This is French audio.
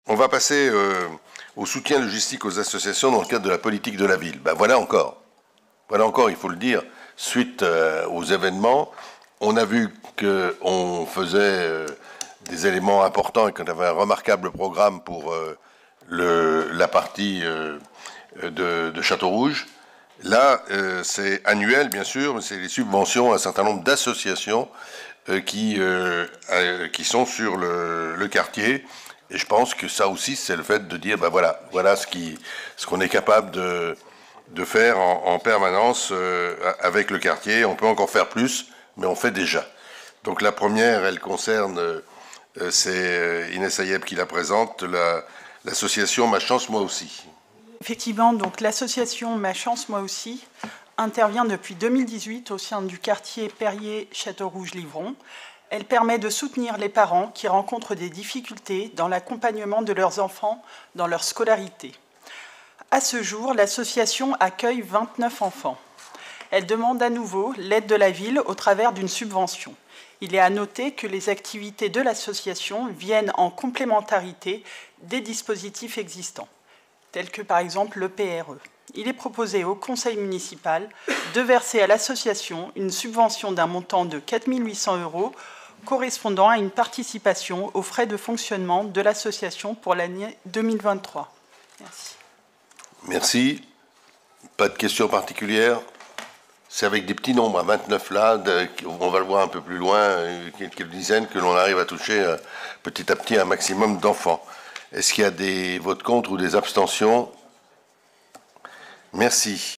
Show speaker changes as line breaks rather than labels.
On va passer au soutien logistique aux associations dans le cadre de la politique de la ville. Ben voilà encore, il faut le dire, suite aux événements, on a vu qu'on faisait des éléments importants et qu'on avait un remarquable programme pour la partie de Château-Rouge. Là, c'est annuel, bien sûr, mais c'est les subventions à un certain nombre d'associations qui sont sur le quartier. Et je pense que ça aussi, c'est le fait de dire, ben voilà ce qu'on est capable de faire en permanence avec le quartier. On peut encore faire plus, mais on fait déjà. Donc la première, elle concerne, c'est Inès Ayeb qui la présente, l'association Ma Chance Moi Aussi.
Effectivement, donc l'association Ma Chance Moi Aussi intervient depuis 2018 au sein du quartier Perrier-Château-Rouge-Livron. Elle permet de soutenir les parents qui rencontrent des difficultés dans l'accompagnement de leurs enfants dans leur scolarité. À ce jour, l'association accueille 29 enfants. Elle demande à nouveau l'aide de la ville au travers d'une subvention. Il est à noter que les activités de l'association viennent en complémentarité des dispositifs existants, tels que par exemple le PRE. Il est proposé au conseil municipal de verser à l'association une subvention d'un montant de 4 800 € correspondant à une participation aux frais de fonctionnement de l'association pour l'année 2023. Merci.
Merci. Pas de questions particulières? C'est avec des petits nombres, à 29 là, on va le voir un peu plus loin, quelques dizaines, que l'on arrive à toucher petit à petit un maximum d'enfants. Est-ce qu'il y a des votes contre ou des abstentions? Merci.